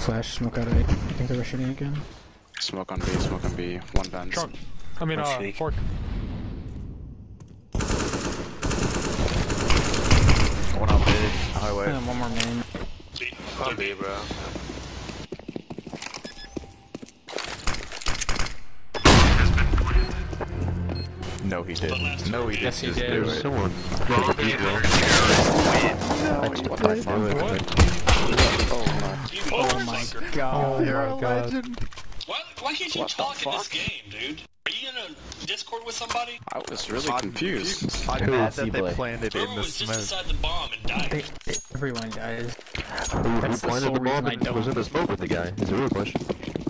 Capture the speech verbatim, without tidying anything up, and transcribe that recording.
Flash, smoke out A. I think they're rushing A again. Smoke on B, smoke on B. One vent. Truck. I mean, uh, fork. One on B, highway. And then one more main. On B, bro. No, he didn't. No, he Yes, he didn't. Just did. do it. Someone. No, what the fuck? Oh my. Oh my god. You're a legend. Why, why can't you What the talk in this fuck? game, dude? Are you in a Discord with somebody? I was really confused. I'm mad that they planted in Whoever the was just smoke. inside the bomb and died. They, they, everyone dies. Who, who That's the planted sole the bomb reason I and was in don't. the smoke with the guy? Is a real question.